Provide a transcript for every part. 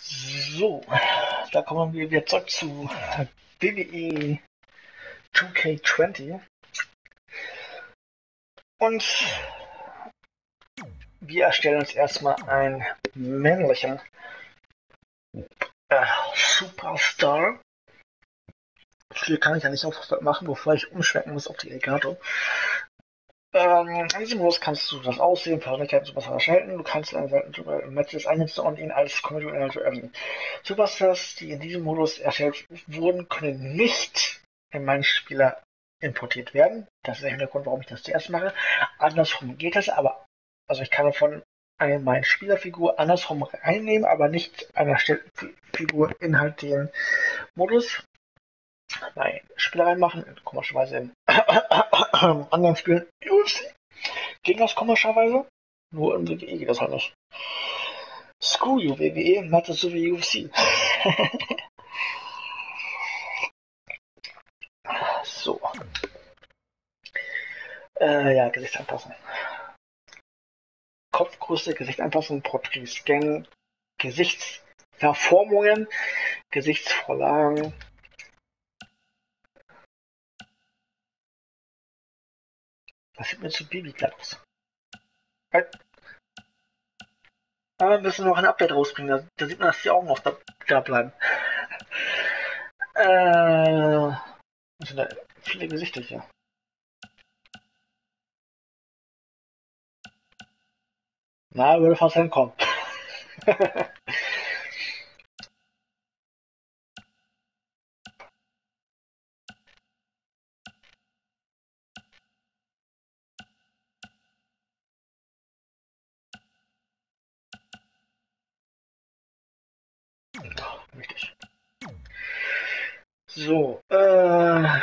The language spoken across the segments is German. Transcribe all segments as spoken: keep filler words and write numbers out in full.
So, da kommen wir wieder zurück zu W W E zwei K zwanzig. Und wir erstellen uns erstmal einen männlichen äh, Superstar. Viel kann ich ja nicht auf machen, bevor ich umschwenken muss auf die Elgato. Ähm, in diesem Modus kannst du das Aussehen, Persönlichkeit und sowas erstellen. Du kannst in Matches einsetzen und ihn als Community öffnen. Superstars, die in diesem Modus erstellt wurden, können nicht in meinen Spieler importiert werden. Das ist der Hintergrund, warum ich das zuerst mache. Andersrum geht es, aber also ich kann von einer meiner Spielerfigur andersrum reinnehmen, aber nicht einer erstellten Figur in halt den Modus. Nein, Spieler reinmachen, komischerweise in anderen Spielen U F C ging das komischerweise, nur im W W E geht das halt nicht. Screw you, W W E, macht das so wie U F C. So. Äh, ja, Gesicht anpassen. Kopfgröße, Gesicht anpassen, Porträts scannen, Gesichtsverformungen, Gesichtsvorlagen. Das sieht mir zu babyglatt aus. Aber wir müssen noch ein Update rausbringen, da, da sieht man, dass die Augen noch da, da bleiben. Äh, das sind da viele Gesichter hier. Na, würde fast hinkommen. Richtig. So, äh,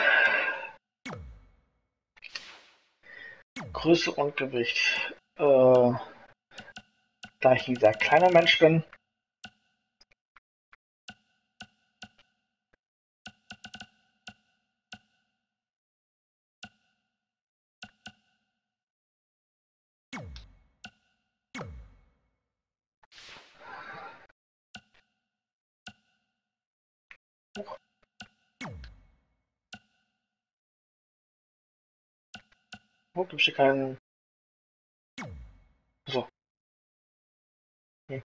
Größe und Gewicht. Äh, da ich ein sehr kleiner Mensch bin, wo gibt es keinen. So. Hm.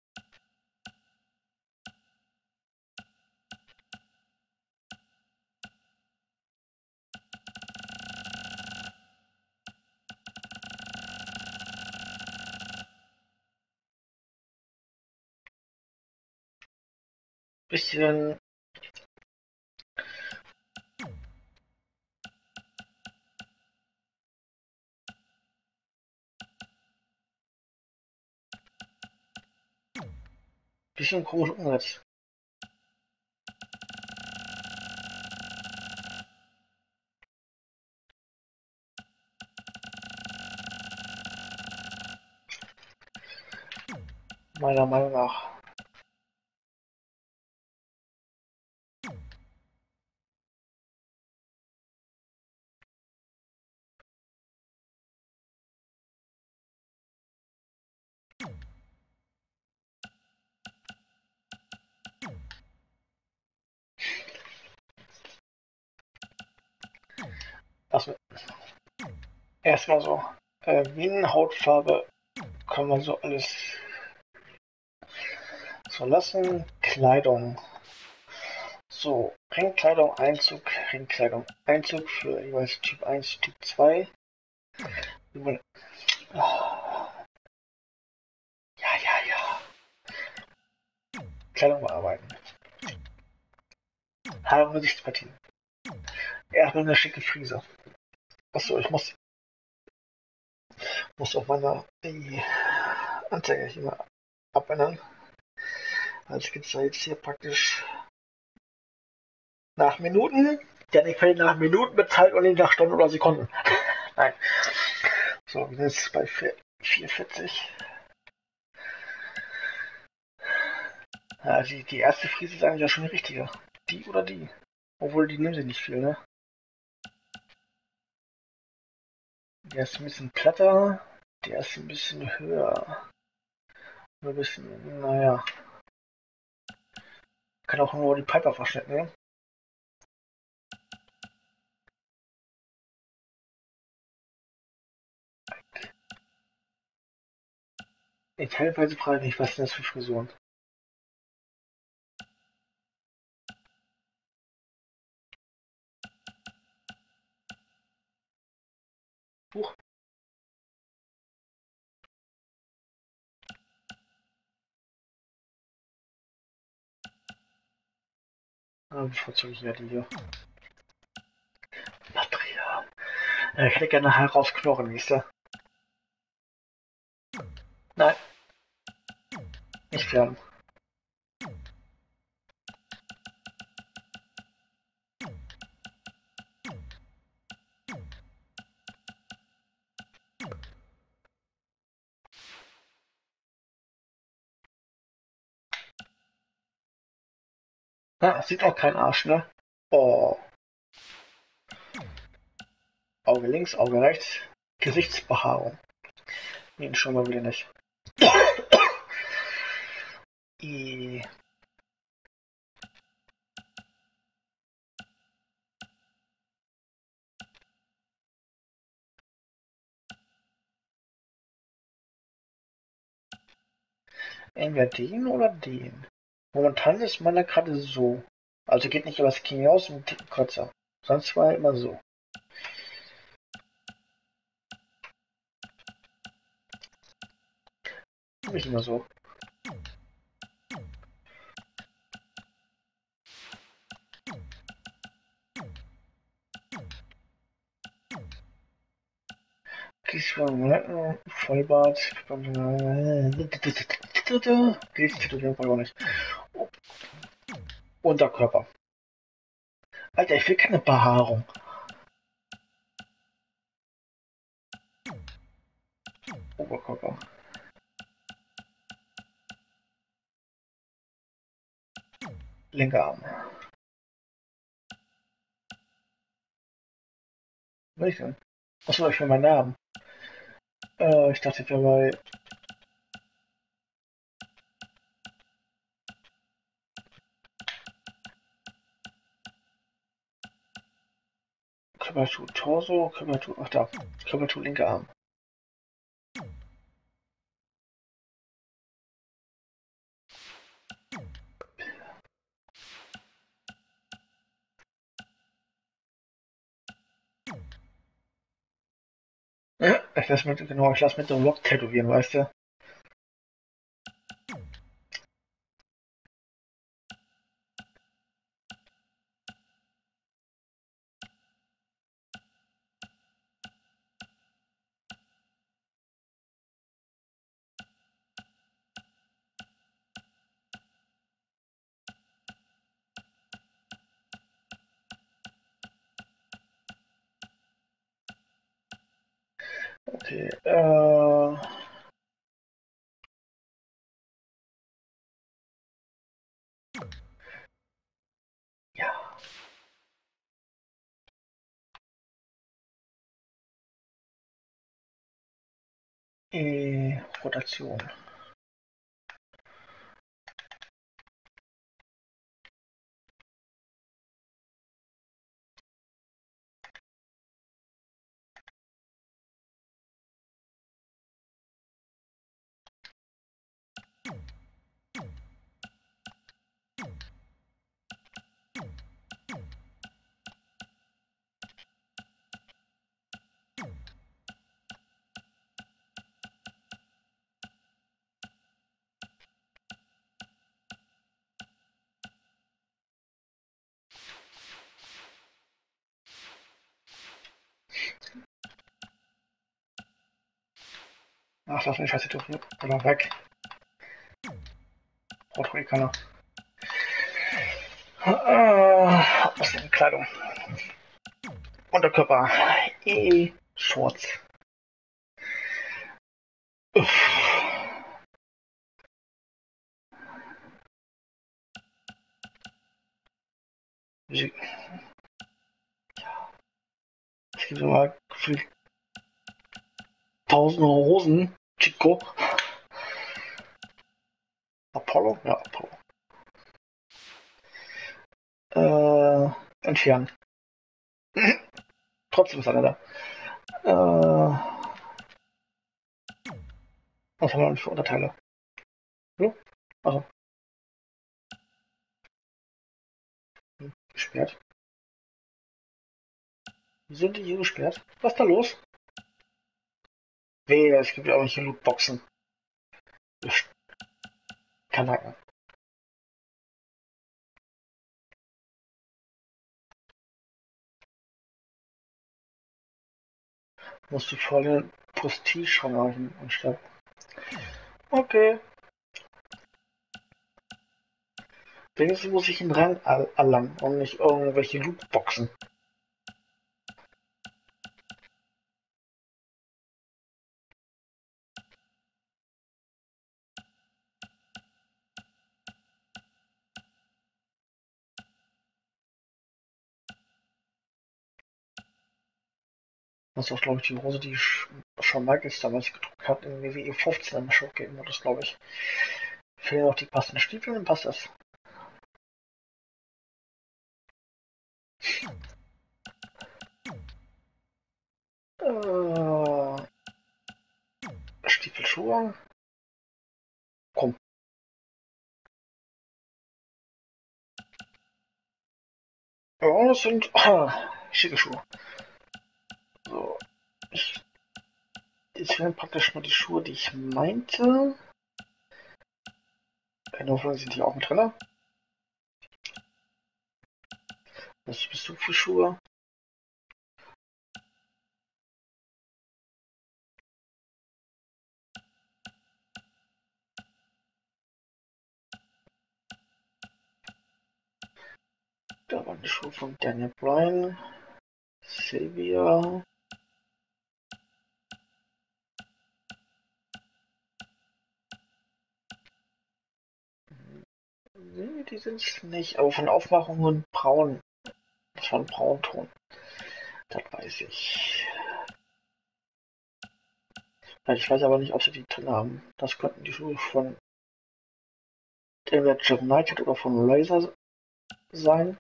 Bisschen. Bisschen komisch umgesetzt. Meiner Meinung nach. Also, erstmal so. Äh, Hautfarbe kann man so alles so lassen. Kleidung. So, Ringkleidung, Einzug, Ringkleidung, Einzug für jeweils Typ eins, Typ zwei. Ja, ja, ja. Kleidung bearbeiten. Haare und Gesichtspartien. Erstmal eine schicke Frise. Achso, ich muss, muss auf meiner die Anzeige hier mal abändern. Also geht es da jetzt hier praktisch nach Minuten. Der nicht fällt nach Minuten bezahlt und nicht nach Stunden oder Sekunden. Nein. So, wir sind jetzt bei vierundvierzig. Ja, die, die erste Frise ist eigentlich ja schon die richtige. Die oder die. Obwohl, die nehmen sie nicht viel, ne? Der ist ein bisschen platter. Der ist ein bisschen höher. Ein bisschen, naja. Kann auch nur die Piper-Verschnitt nehmen. Ich teilweise frage mich, was sind das für Frisuren? Huch. Ah, bevorzuge ich ja die hier. Material. Äh, ich hätte gerne nachher raus Knochen, wisst ihr? Nein. Nicht fern. Ah, sieht auch kein Arsch, ne? Oh. Auge links, Auge rechts. Gesichtsbehaarung. Nee, schon mal wieder nicht. I. Entweder den oder den. Momentan ist meiner gerade so. Also geht nicht über das Knie aus und einen Kotzer. Sonst war er immer so. Nicht immer so. Vollbart. Gesichtstätowierung war auch nicht. Unterkörper. Alter, ich will keine Behaarung. Oberkörper. Linker Arm. Was ich denn? Achso, ich will meinen Namen. Äh, ich dachte, ich wäre bei. Körpertuch Torso, Körpertuch. Ach da. Körpertuch linker Arm. Ja, ich lass mit, genau, ich lass mit so einem Lock tätowieren, weißt du? Okay, äh. Ja. Äh, Rotation. Ach, lass mich scheiße dürfen. Oder weg. Rotrikaner. Äh, aus der Kleidung. Unterkörper. E. Schwarz. Uff. Es gibt sogar gefühlt tausende Hosen. Chico. Apollo? Ja, Apollo. Äh, entfernen. Trotzdem ist einer da. Äh, was haben wir noch für Unterteile? Hallo? Also, gesperrt. Wie sind die hier gesperrt? Was ist da los? Wehe, es gibt ja auch nicht Lootboxen. Kanaken. Musst du voll den Prestige ranreichen anstatt. Okay. Wenigstens muss ich einen Rang erlangen und nicht irgendwelche Lootboxen. Das ist auch, glaube ich, die Hose, die Shawn Michaels damals gedruckt hat, in W W E fünfzehn im Showgame-Modus, glaube ich. Fehlen noch die passenden Stiefel, dann passt das. Äh, Stiefelschuhe. Komm. Ja, das sind ah, schicke Schuhe. So. Ich, jetzt wären praktisch nur die Schuhe, die ich meinte. In Hoffnung sind die auch mit drin. Was bist du für Schuhe? Da waren die Schuhe von Daniel Bryan, Sylvia. Nee, die sind es nicht. Aber von Aufmachungen braun. Das war ein Braunton. Das weiß ich. Ich weiß aber nicht, ob sie die drin haben. Das könnten die Schuhe von entweder Jeff United oder von Laser sein.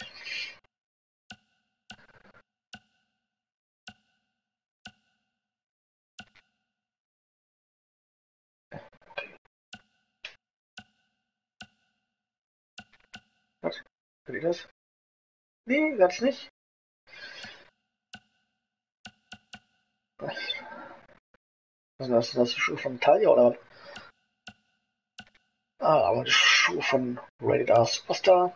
Okay. Was? Hört ihr das? Nee, ganz nicht. Was? Also das, das ist die Schuhe von Talia oder was? Ah, aber die Schuhe von Radar Superstar.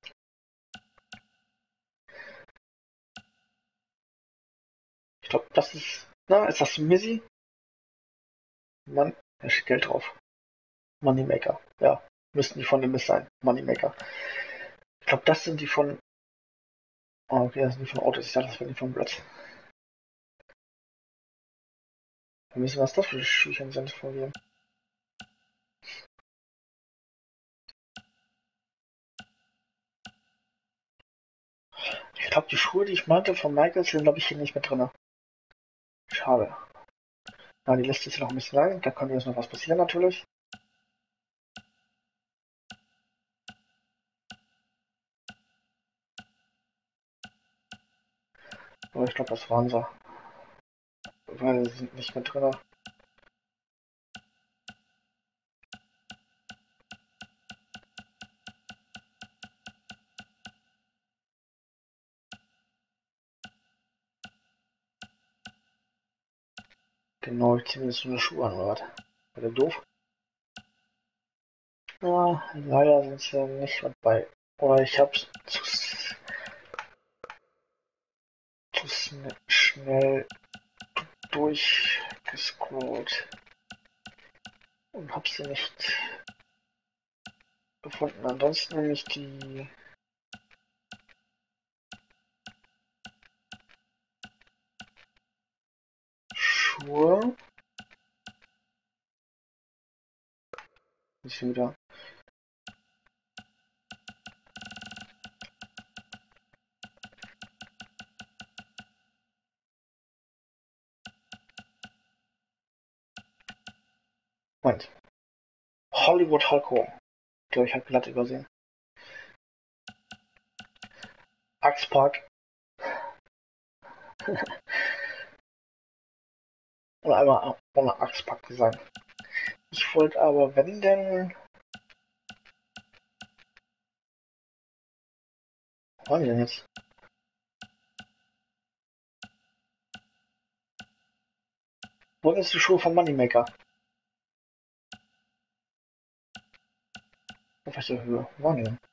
Ich glaube, das ist. Na, ist das Missy? Mann, da steht Geld drauf. Moneymaker. Ja, müssten die von dem Miss sein. Moneymaker. Ich glaube, das sind die von. Oh, okay, das sind die von Autos. Ich dachte, das wären die von Blood. Wir müssen was das für Schüchern sind von mir. Ich glaube, die Schuhe, die ich meinte von Michael, sind, glaube ich, hier nicht mit drin. Schade. Ja, die Liste ist ja noch ein bisschen lang. Da könnte jetzt noch was passieren, natürlich. Aber ich glaube, das waren sie. Weil sie sind nicht mit drin. Genau, ich ziehe mir jetzt so eine Schuhe an, oder was? War der doof? Ja, leider sind sie nicht mit bei. Oder ich hab's zu, zu schnell durchgescrollt und hab sie nicht gefunden. Ansonsten nämlich die Schuhe. Ist wieder. Moment. Hollywood Hulk Hogan. Ich glaube, ich habe glatt übersehen. Axtpark. Oder einmal ohne Axtpark gesagt. Ich wollte aber, wenn denn... Wo waren die denn jetzt? Wo ist die Schuhe vom Moneymaker? Auf welcher Höhe? Wo waren die denn?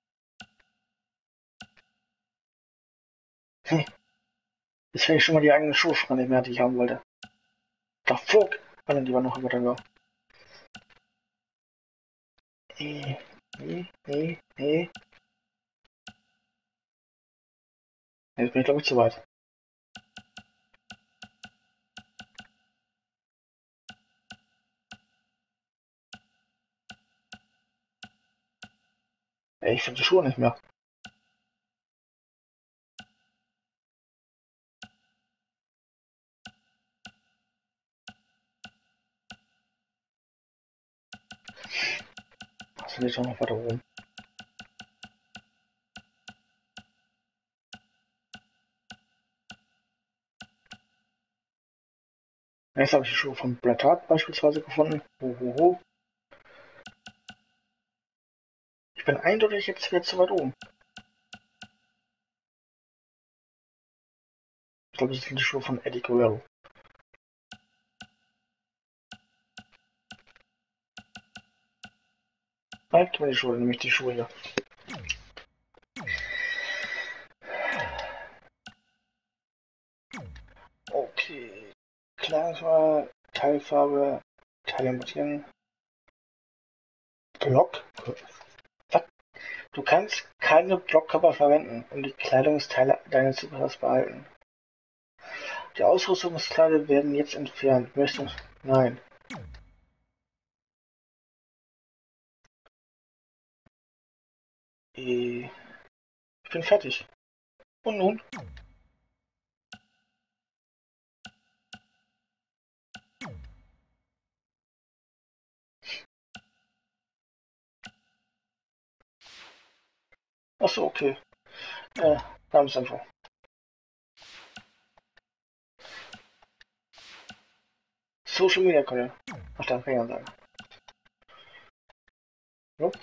Hm. Jetzt finde ich schon mal die eigenen Schuhe schon nicht mehr, die ich haben wollte. Da flog! Ah, die waren noch im Wettergau. Nee, nee, nee, nee. Jetzt bin ich glaube ich zu weit. Ey, ich finde die Schuhe nicht mehr. Was will ich doch noch weiter oben? Jetzt habe ich die Schuhe von Bret Hart beispielsweise gefunden. Hohoho. Ich bin eindeutig jetzt wieder zu weit oben. Ich glaube, das sind die Schuhe von Eddie Guerrero. Nein, gib mir die Schuhe, nämlich die Schuhe hier. Okay. Kleidungswahl, Teilfarbe, Teile mutieren. Block? Was? Du kannst keine Blockkörper verwenden, um die Kleidungsteile deines Superstars behalten. Die Ausrüstungsteile werden jetzt entfernt. Möchtest du? Nein. Ich bin fertig. Und nun? Achso, okay. Äh, Namensinfo. Social Media Kanal. Ach, da kann ich sagen. So.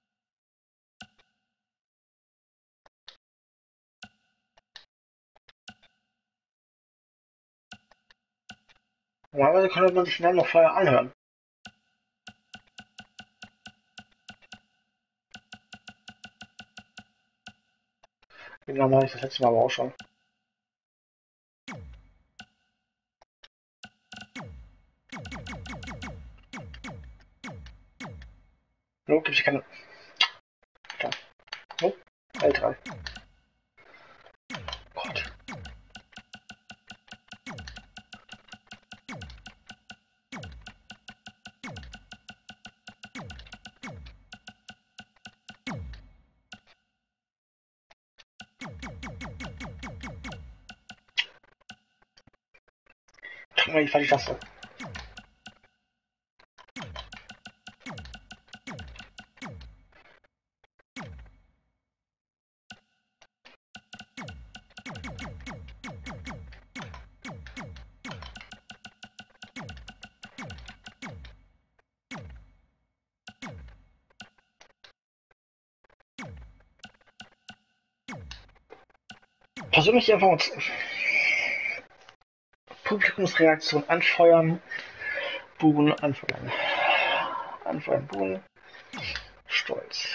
Normalerweise könnte man sich den Namen noch vorher anhören. Den Namen hatte ich das letzte Mal aber auch schon. So, gibt es keine. Da. So, L drei. Gott. Drück mal die falsche Taste. Persönliche Information. Publikumsreaktion anfeuern. Buben anfeuern. Anfeuern, Buben. Stolz.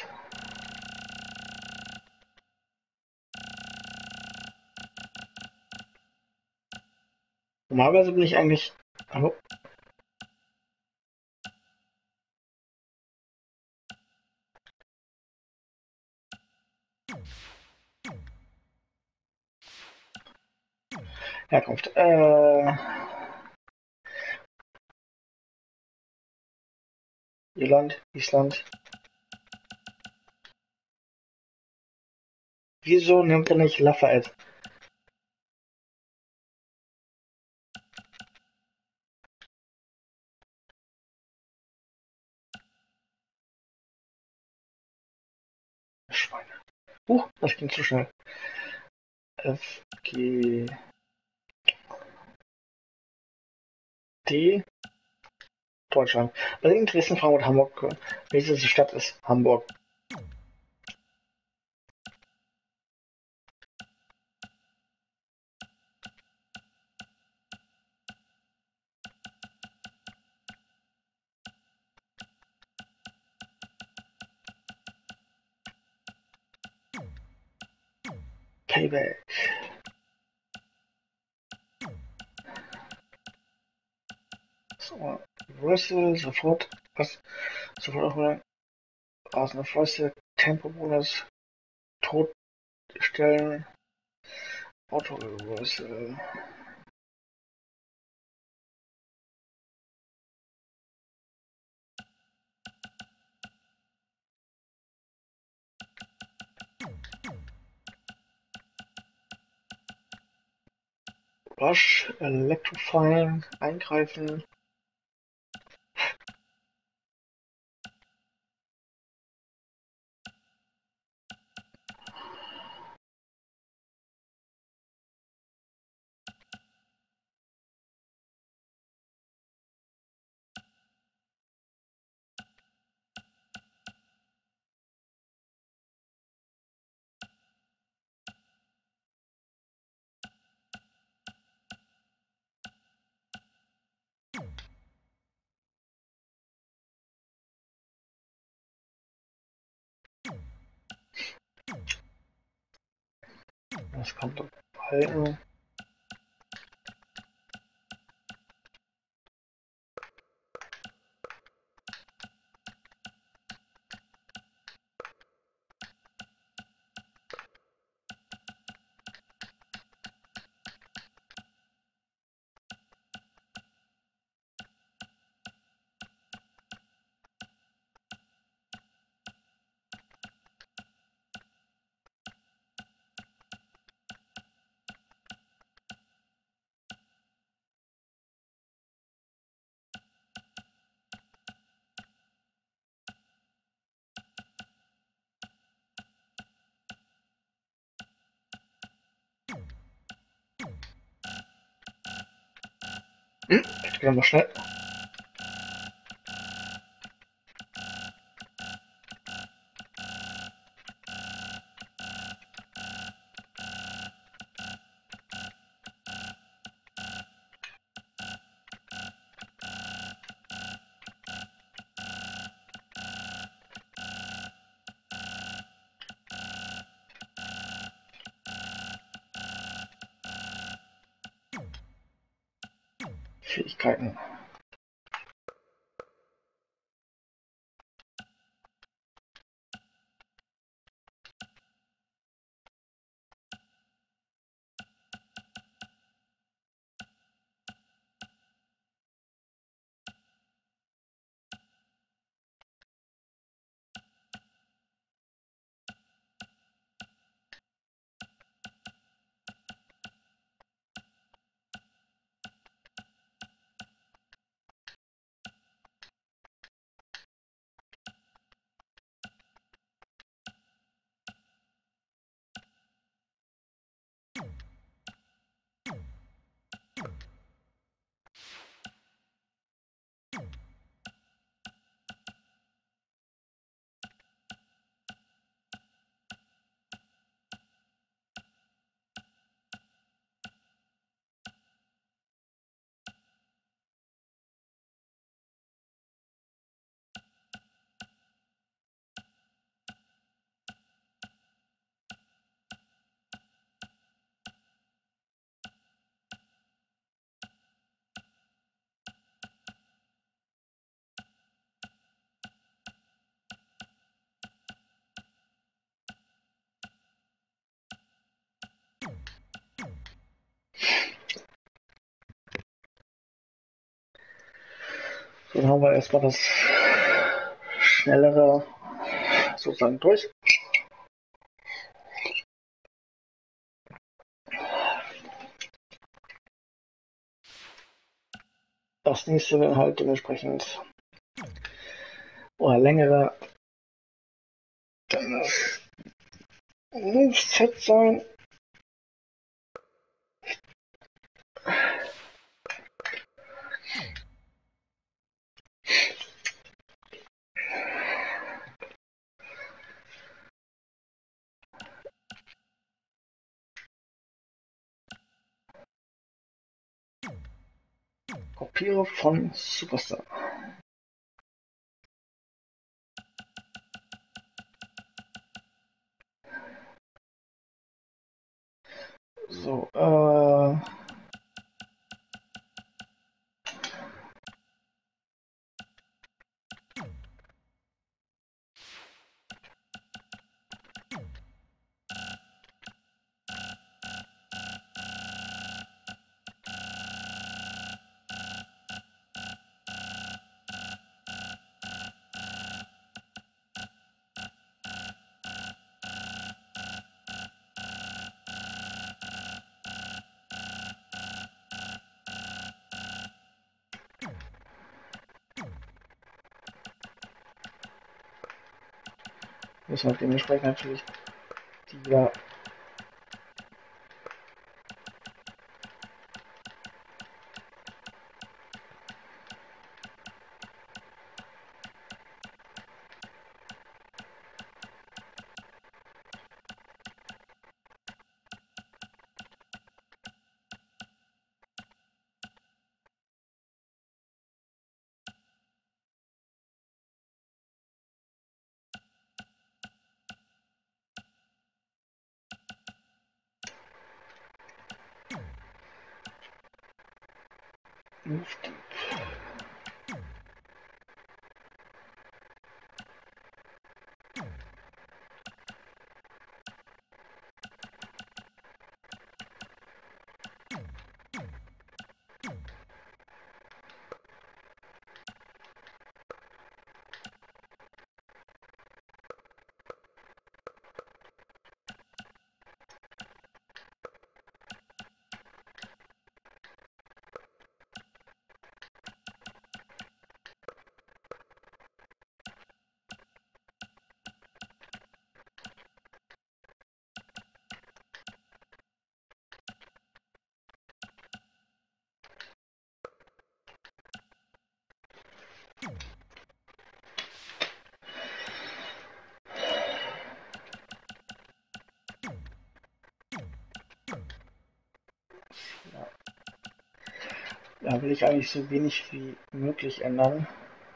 Normalerweise bin ich eigentlich. Hallo? Herkunft. Äh. Irland, Island. Wieso nimmt er nicht Lafayette? Schweine. Huch, das ging zu schnell. F, G, D, Deutschland. Berlin, Dresden, Frankfurt, Hamburg, Köln. Welche Stadt ist Hamburg? Payback. So, Brüssel, sofort, was? Sofort auch wieder rasende Fäuste, Tempo-Bonus, Totstellen, Auto-Brüssel. Rush, Electrifying, eingreifen. Das kommt auf Halten. Hm, jetzt gehen wir schnell. Fähigkeiten. So, dann haben wir erstmal das schnellere sozusagen durch. Das nächste wird halt dementsprechend oder längere dann das Moveset sein. Kopiere von Superstar. So, äh... müssen wir dementsprechend natürlich die ja Move. Da will ich eigentlich so wenig wie möglich ändern.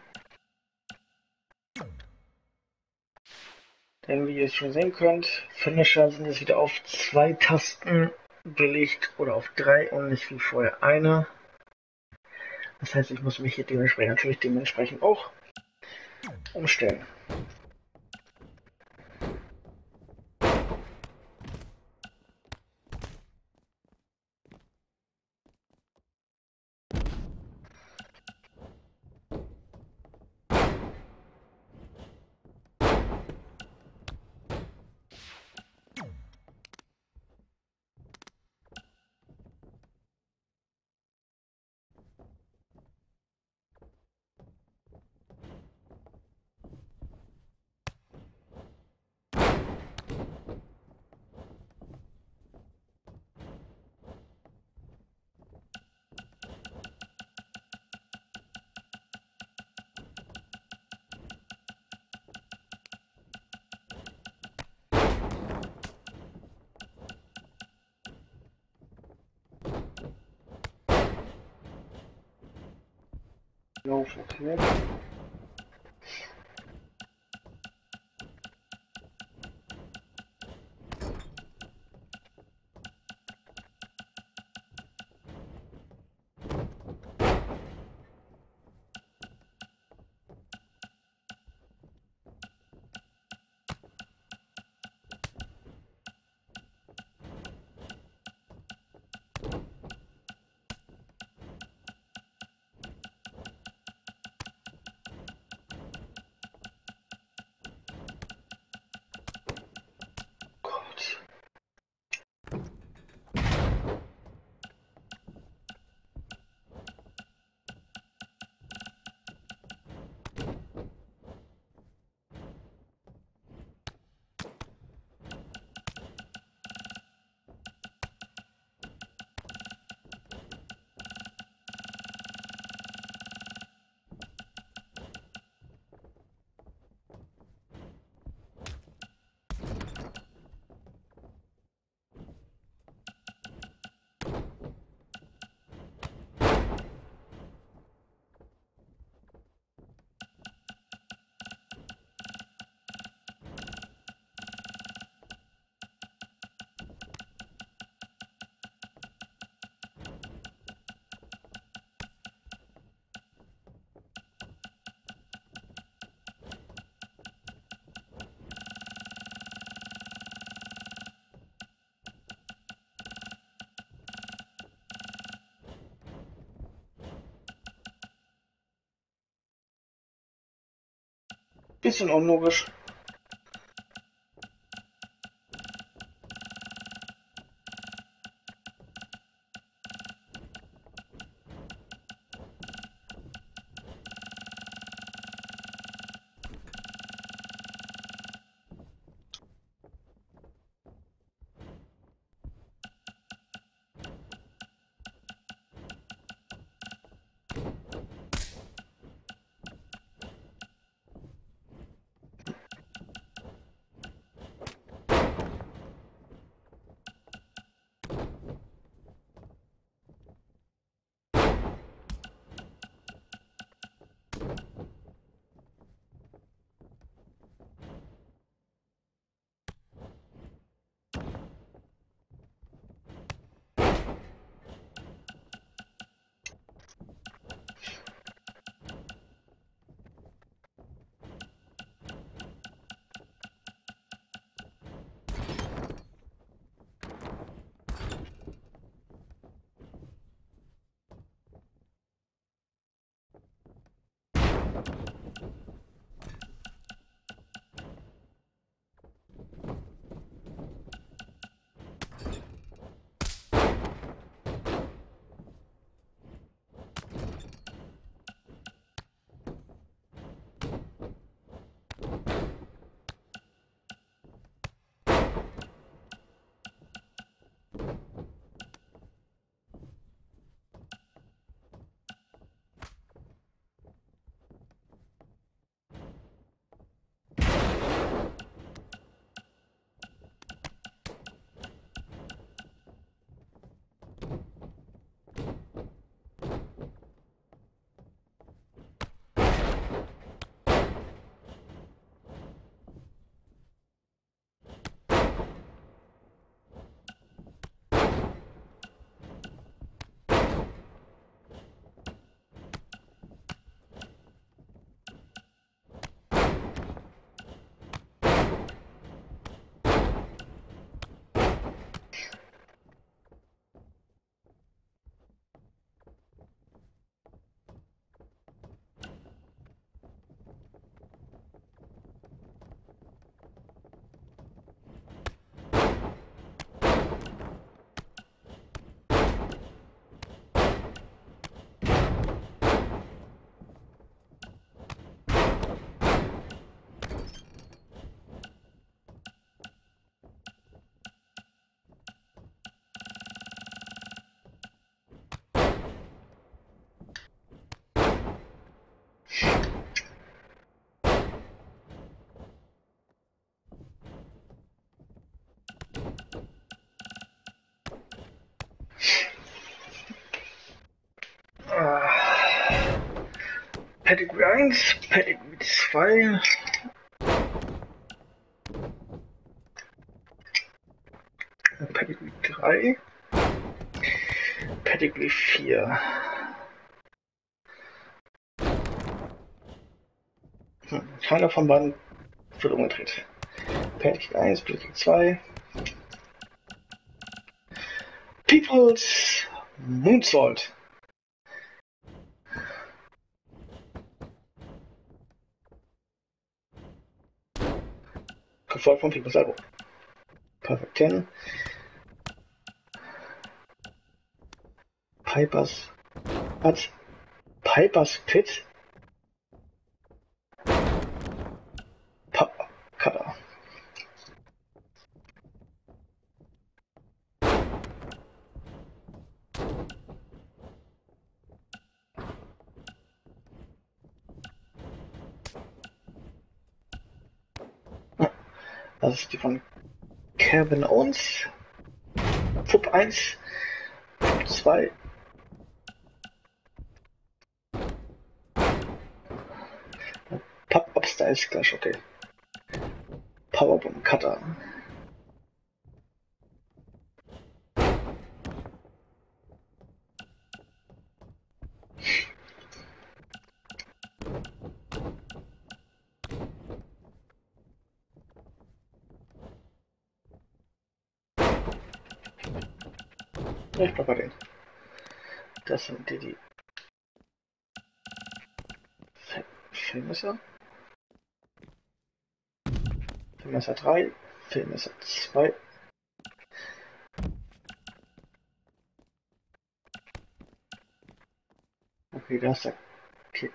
Denn wie ihr es schon sehen könnt, Finisher sind jetzt wieder auf zwei Tasten belegt oder auf drei und nicht wie vorher eine. Das heißt, ich muss mich hier dementsprechend natürlich dementsprechend auch umstellen. Jo, okay. Bisschen unlogisch. Pedigree eins, Pedigree zwei. Pedigree drei. Pedigree vier. Hm, keiner von beiden wird umgedreht. Pedigree eins, Pedigree zwei. People's Moonsault. Gefolgt von People's Elbow. Perfect ten. Piper's. Was? Piper's Pit? Pa Cutter. Das ist die von Kevin Owens. Pup eins. Pup zwei. Pop-Up Style Clash, okay. Powerbomb Cutter. Ich bleib bei denen. Das sind die, die Filmesser. Filmmesser drei, Filmmesser zwei. Okay, da ist der Kick.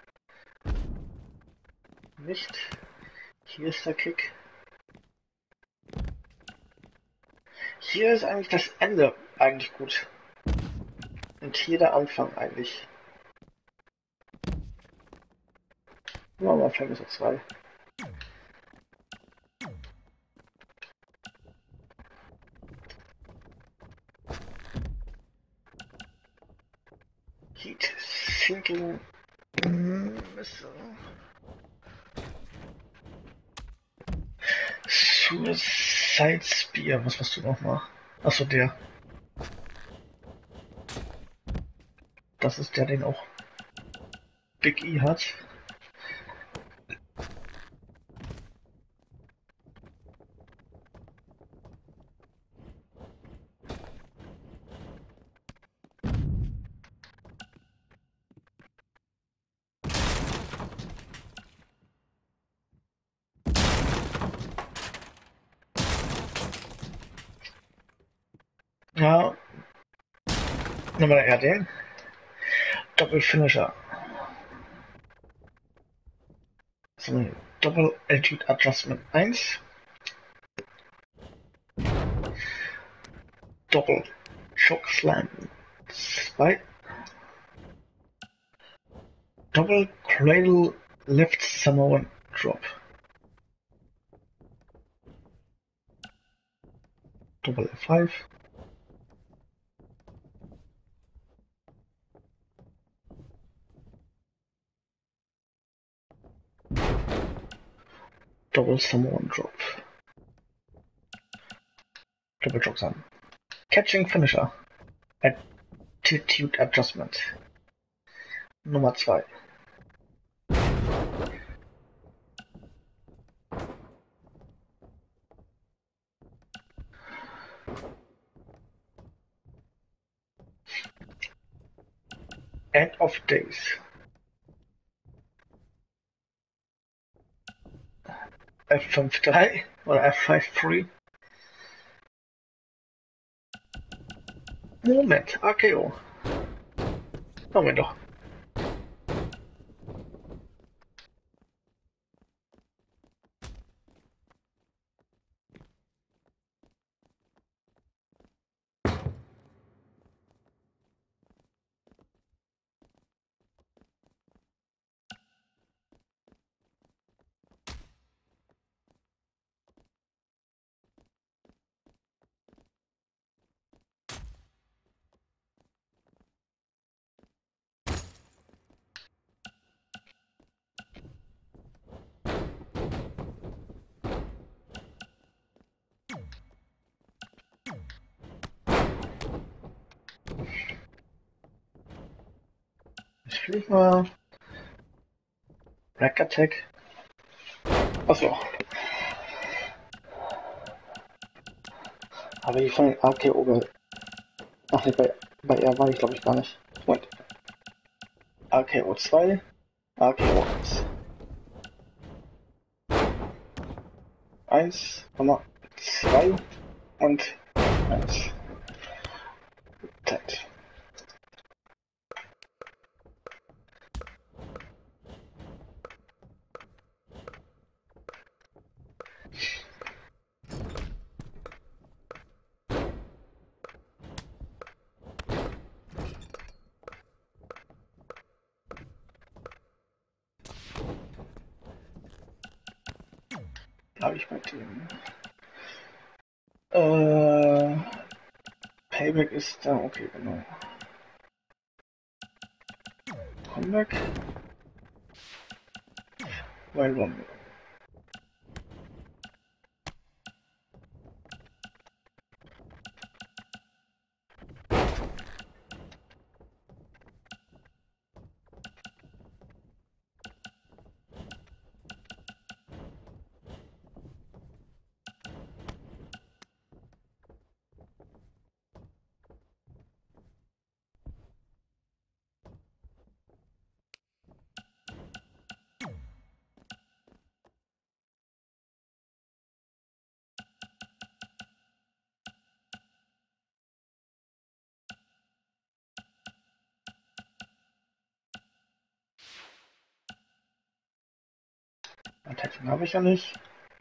Nicht. Hier ist der Kick. Hier ist eigentlich das Ende eigentlich gut. Und hier der Anfang eigentlich. Machen wir mal Filmmesser zwei. Heat Sinking Missile. Suicide Spear. Was machst du nochmal? Achso, der. Das ist der, den auch Big E hat. Ja. Nehmen wir eher den. Doppelfinisher. So, Double Altitude Adjustment eins. Doppel Shock Slam zwei. Double Cradle Left Samoan Drop. Double F fünf. Double Samoan Drop. Double Shock Slam. Catching Finisher. Attitude Adjustment. Nummer zwei. End of Days. F fünf drei oder F fünf drei. Moment, A K O. Haben wir doch. Ich fliege mal. Black Attack. Achso. Aber die von A K O. Ach ne, bei, bei R war ich glaube ich gar nicht. Moment. A K O zwei. A K O eins. eins, zwei und eins. Zeit. Habe ich bei dem. Äh, Payback ist da, okay, genau. Comeback. Wild Bomb. Protection habe ich ja nicht.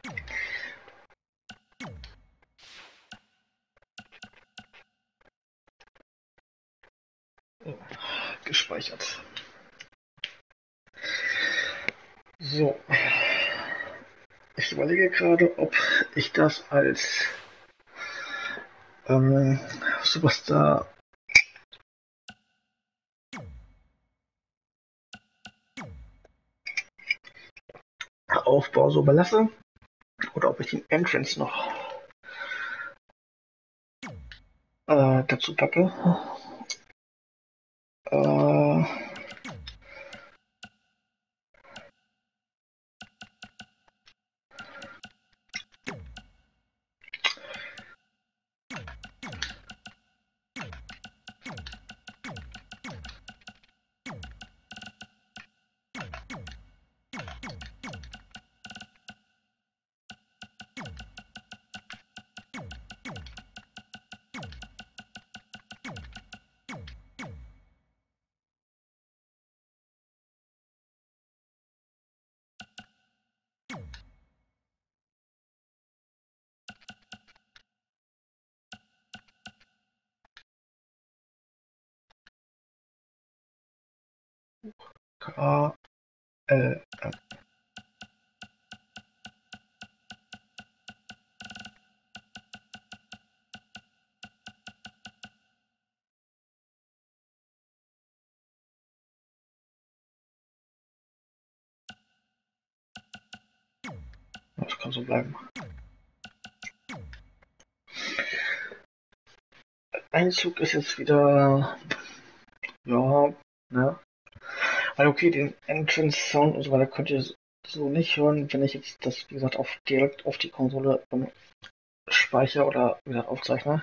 Gespeichert. So. Ich überlege gerade, ob ich das als ähm, Superstar Aufbau so belasse oder ob ich den Entrance noch äh, dazu packe. Äh, K L M. Das kann so bleiben. Einzug ist jetzt wieder, ja, ne? Also okay, den Entrance Sound und so weiter könnt ihr so nicht hören, wenn ich jetzt das, wie gesagt, auf, direkt auf die Konsole ähm, speichere oder, wie gesagt, aufzeichne.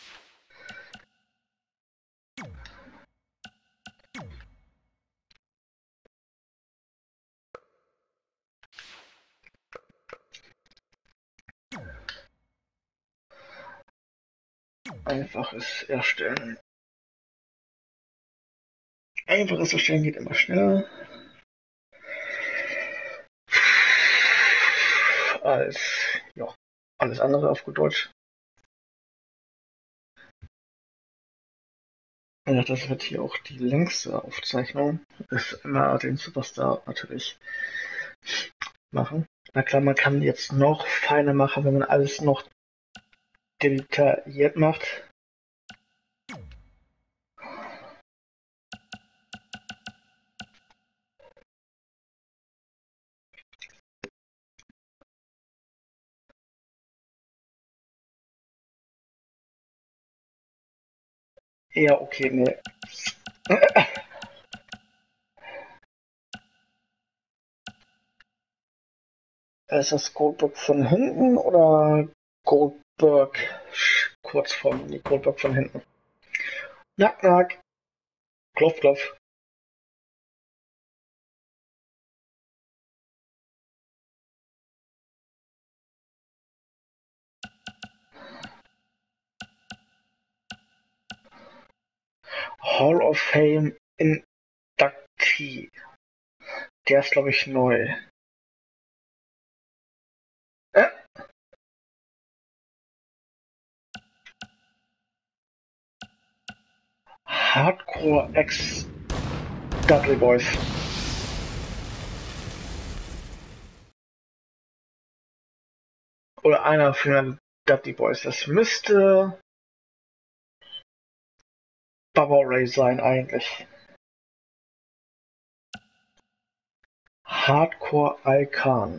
Einfaches Erstellen. Einfaches Erstellen geht immer schneller als, ja, alles andere auf gut Deutsch. Ja, das wird hier auch die längste Aufzeichnung. Ist immer den Superstar natürlich machen. Na klar, man kann jetzt noch feiner machen, wenn man alles noch detailliert macht. Ja, okay, ne. Ist das Goldberg von hinten oder Goldberg kurz von, nee, Goldberg von hinten? Nack, nack. Klopf, klopf. Hall of Fame Inductee. Der ist, glaube ich, neu. Äh? Hardcore X Dudley Boys. Oder einer von den Dudley Boys. Das müsste Bubba Ray sein eigentlich. Hardcore Icon.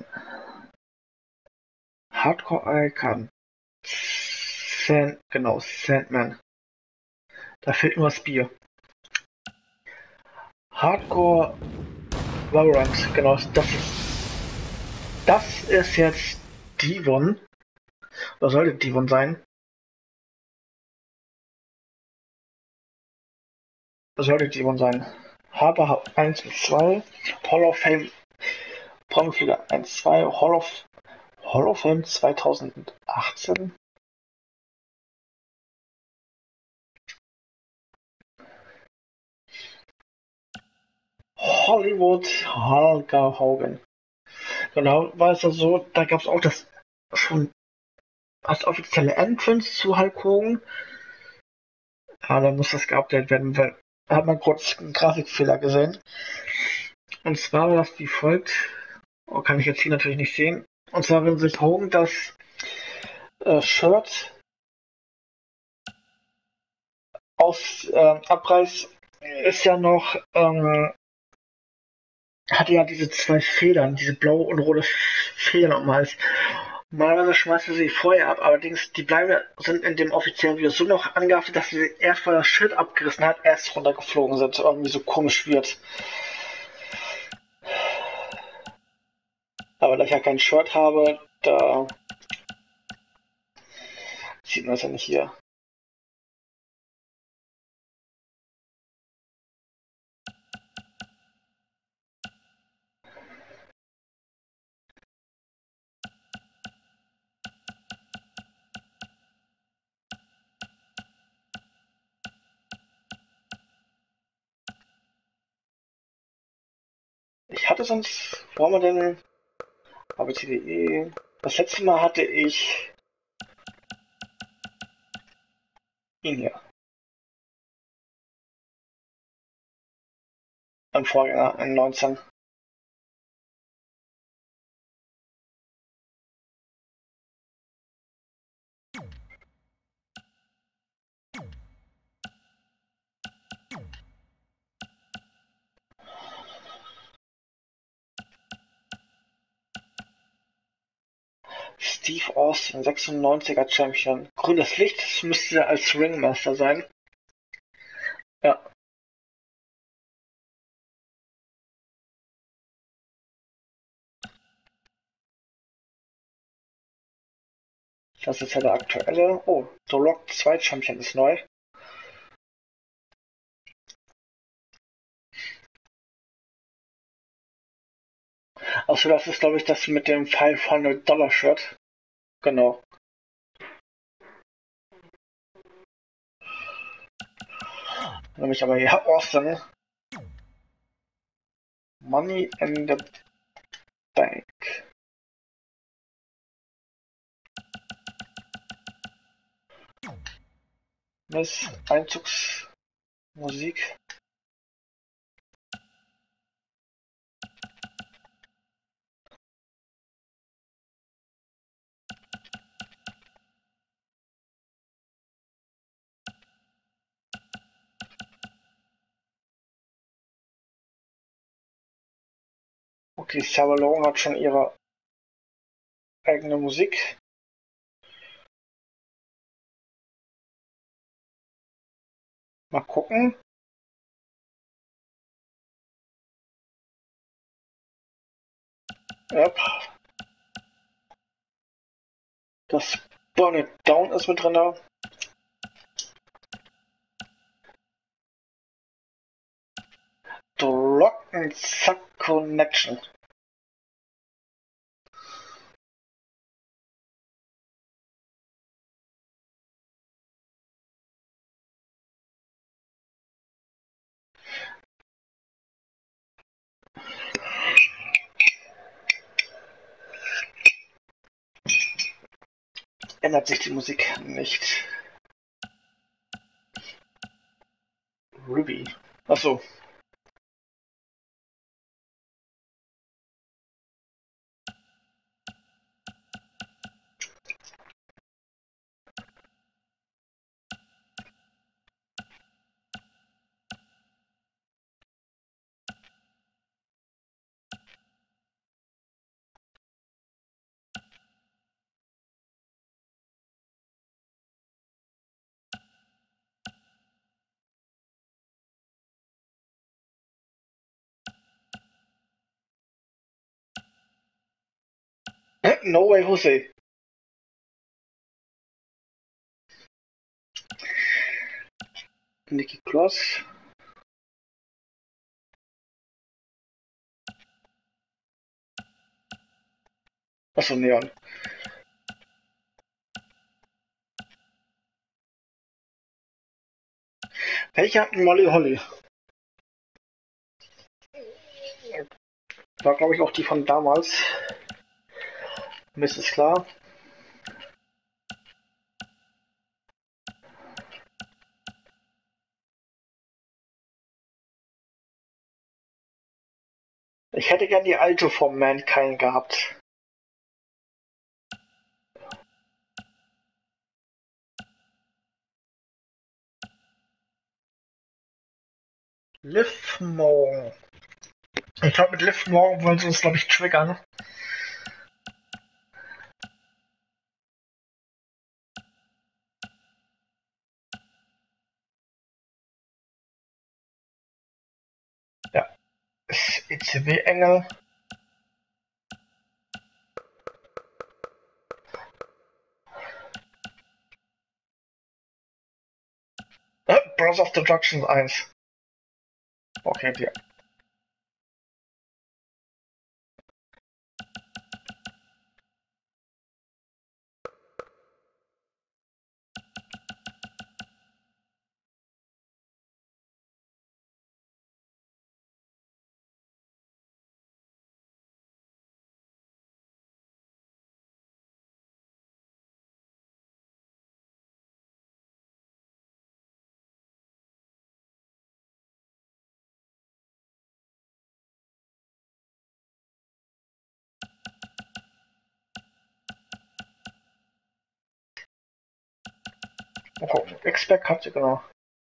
Hardcore Icon. Sand, genau, Sandman. Da fehlt nur das Bier. Hardcore Valorant, genau, das ist, das ist jetzt Devon. Oder sollte Devon sein? Das sollte Devon sein. Haber eins und zwei, Hall of Fame, Pomfliger eins, zwei, Hall of, Hall of Fame zweitausendachtzehn. Hollywood Hulk Hogan. Genau, war es ja so, da gab es auch das schon als offizielle Entrance zu Hulk Hogan. Ja, da muss das geupdatet werden, weil da hat man kurz einen Grafikfehler gesehen. Und zwar war das wie folgt. Oh, kann ich jetzt hier natürlich nicht sehen. Und zwar, wenn sich Hogan das äh, Shirt aus äh, abreißt, ist ja noch, ähm, hatte ja diese zwei Federn, diese blaue und rote Federn am Hals. Normalerweise schmeißt er sie vorher ab, allerdings die Bleibe sind in dem offiziellen Video so noch angehaftet, dass sie erst, weil das Schild abgerissen hat, erst runtergeflogen sind. Irgendwie so komisch wird. Aber da ich ja kein Shirt habe, da sieht man es ja nicht hier. Ich hatte sonst, wo haben wir denn? A B C D E. Das letzte Mal hatte ich ihn hier. Im Vorgänger, in neunzehn. Steve Austin, sechsundneunziger Champion. Grünes Licht, das müsste als Ringmaster sein. Ja. Das ist ja der aktuelle. Oh, The Rock zwei Champion ist neu. Achso, das ist, glaube ich, das mit dem fünfhundert Dollar Shirt. Genau. Nämlich aber hier Austin. Money in the Bank. Miss Einzugsmusik. Okay, Sarah Logan hat schon ihre eigene Musik. Mal gucken. Yep. Das Burn It Down ist mit drin. The Rock and Suck Connection. Ändert sich die Musik nicht. Ruby. Achso. No way, Jose. Nikki Cross. Achso, Neon. Welche hatten Molly Holly? War, glaube ich, auch die von damals. Mist ist klar. Ich hätte gern die alte vom Mankind gehabt. Liv Morgan. Ich glaube, mit Liv Morgan wollen sie uns, glaube ich, triggern. Ja. E C W-Engel. Äh, Brothers of Destruction eins. Okay, die. Oh, Expert habt ihr genau.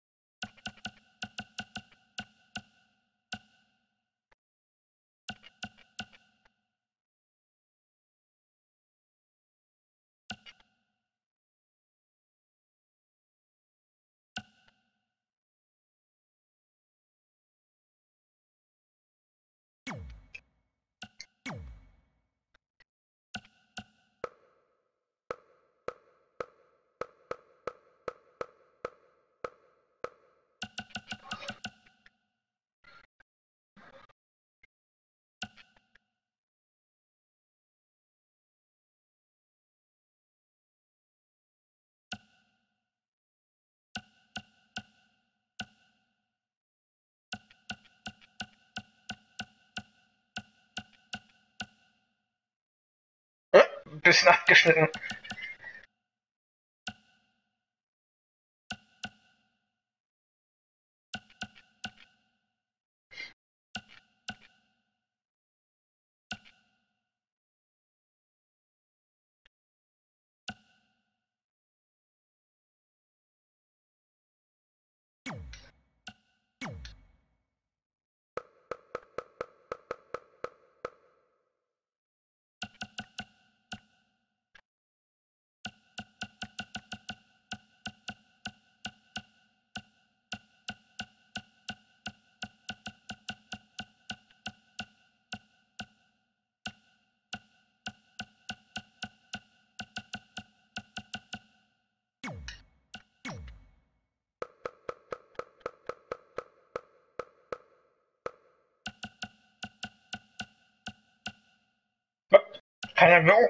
Äh, ein bisschen abgeschnitten. Keine Ahnung.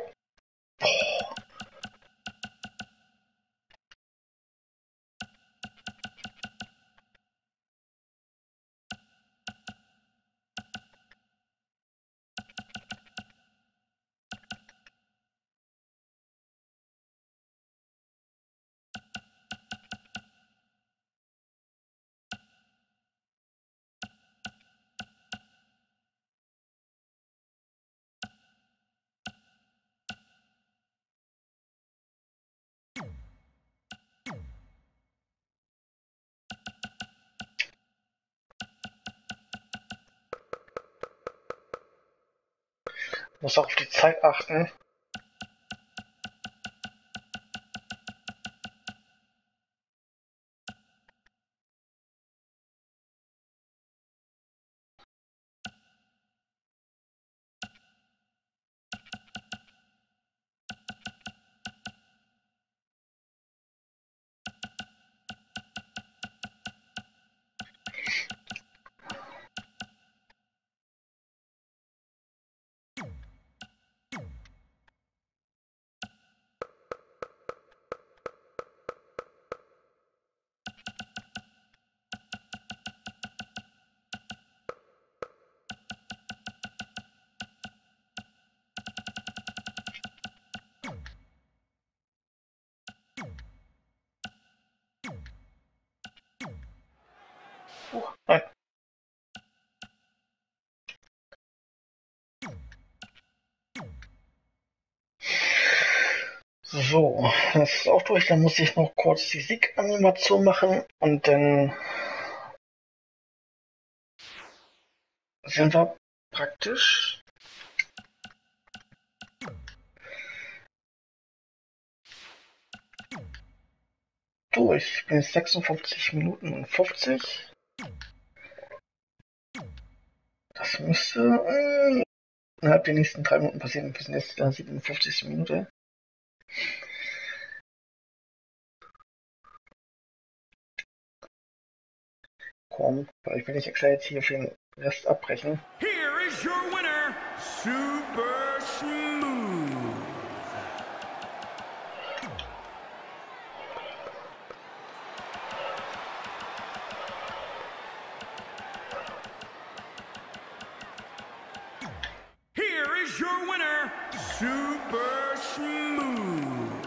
Muss auch auf die Zeit achten. Uh, nein. So, das ist auch durch. Dann muss ich noch kurz die Sieganimation machen und dann sind wir praktisch durch. Ich bin jetzt sechsundfünfzig Minuten und fünfzig. Das müsste äh, innerhalb der nächsten drei Minuten passieren. Wir sind jetzt in der siebenundfünfzigsten Minute. Komm, weil ich will nicht extra jetzt hier für den Rest abbrechen. Here is your winner, Super Smooth. Here is your winner, Super Smooth.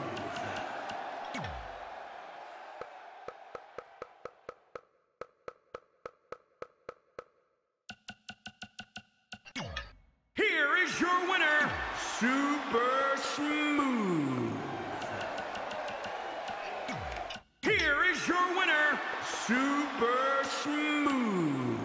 Here is your winner, Super Smooth. Here is your winner, Super Smooth.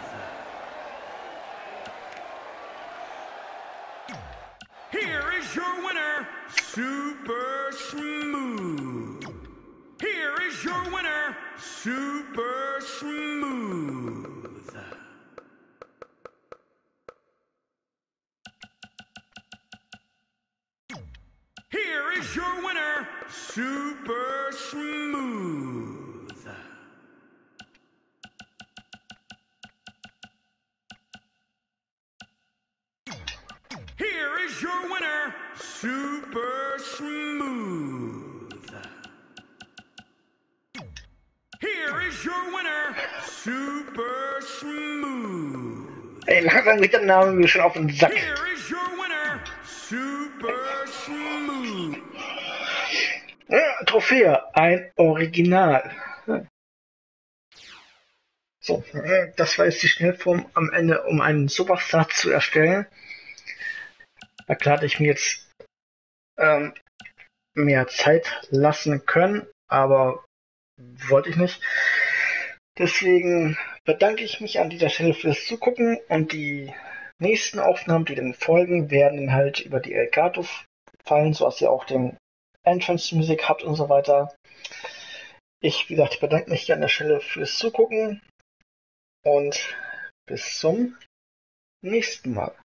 Here is your winner, Super Smooth. Here is your winner, Super Smooth. Here is your winner, Super Smooth. Here is your winner, Super Smooth. Here is your winner, Super Smooth. Ey, langsam geht der Name mir schon auf den Sack. Here is your winner, Super Smooth. Ja, Trophäe, ein Original. So, das war jetzt die Schnellform am Ende, um einen Superstar zu erstellen. Da klar hätte ich mir jetzt ähm, mehr Zeit lassen können, aber wollte ich nicht. Deswegen bedanke ich mich an dieser Stelle fürs Zugucken und die nächsten Aufnahmen, die dann folgen, werden halt über die Elgato fallen, so dass ihr auch den Entrance Music habt und so weiter. Ich, wie gesagt, bedanke mich an der Stelle fürs Zugucken und bis zum nächsten Mal.